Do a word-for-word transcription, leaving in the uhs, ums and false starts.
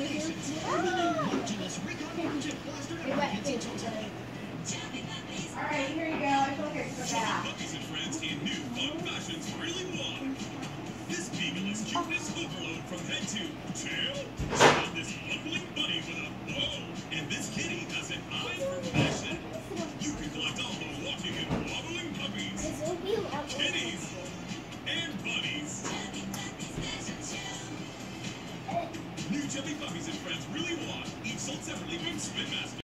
Alright, here you go. I feel like I put Chillen that. puppies and friends in new fun fashions really want. This beagle is cuteness overload from head to tail. Check out this bumbling bunny with a bow. And this kitty has an eye for fashion. You can collect all the walking and wobbling puppies, kitties, and bunnies. New Chubby Puppies and Friends really want. Each sold separately from Spin Master.